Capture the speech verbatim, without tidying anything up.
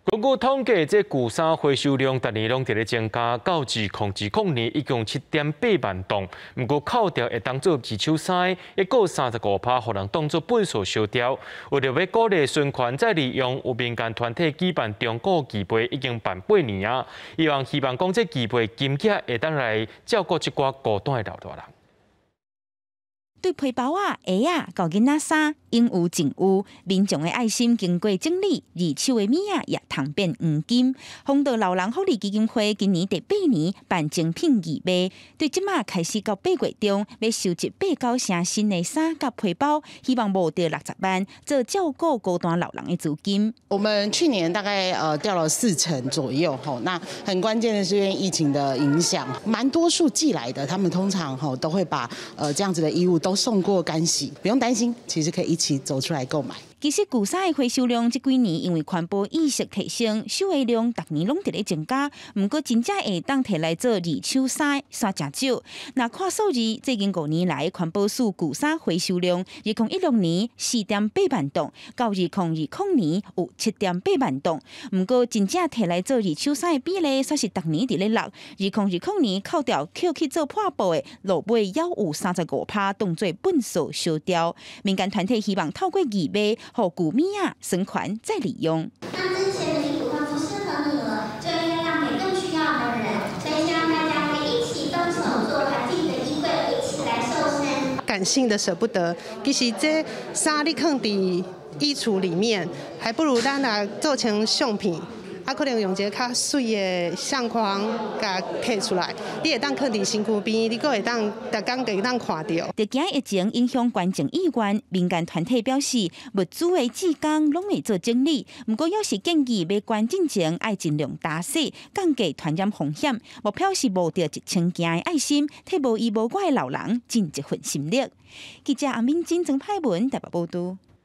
根据统计，这旧衫回收量逐年拢伫咧增加，到二零二零年一共七点八万吨。不过扣掉会当做二手衫，一个三十五趴，互人当作粪扫烧掉。为了要鼓励循环再利用，有民间团体举办中古寄卖已经办八年啊。希望希望讲这寄卖金额会当来照顾一寡孤单的老大人。 对皮包啊、鞋啊、高囡仔衫，应有尽有。民众的爱心经过整理，二手的米啊也通变黄金。丰德老人福利基金会今年第八年办精品义卖，对即马开始到八月中要收集八九成新的衫甲皮包，希望募到六十万，做照顾孤单老人的资金。 我们去年大概呃掉了四成左右吼，那很关键的是因为疫情的影响，蛮多数寄来的，他们通常吼都会把呃这样子的衣物都送过干洗，不用担心，其实可以一起走出来购买。 其实旧衫的回收量这几年因为环保意识提升，收的量逐年拢伫咧增加。不过真正会当摕来做二手衫，煞真少。那看数字，最近五年来环保署旧衫回收量，二零一六年四点八万吨，到二零二零年有七点八万吨。不过真正摕来做二手衫的比例，煞是逐年伫咧落。二零二零年扣掉捡去做破布的，落尾还有三十五趴当做粪扫烧掉。民间团体希望透过义卖。 和古米啊，生款再利用。 那之前的衣服它不适合你了，就应该让给更需要的人。所以希望大家可以一起动手做，把自己的衣柜一起来瘦身。 感性的舍不得，其实这衫你放在衣橱里面，还不如咱来做成相片。 啊，可能用一个较水的相框，甲摕出来，你会当放伫身躯边，你阁会当逐工会当看到。 在惊疫情影响观众意愿，民间团体表示，物资的志工拢会做整理，不过要是建议要关进前，爱尽量打扫，降低传染风险。目标是募到一千件的爱心，替无依无我的老人尽一份心力。记者阿敏真曾派文台北报道。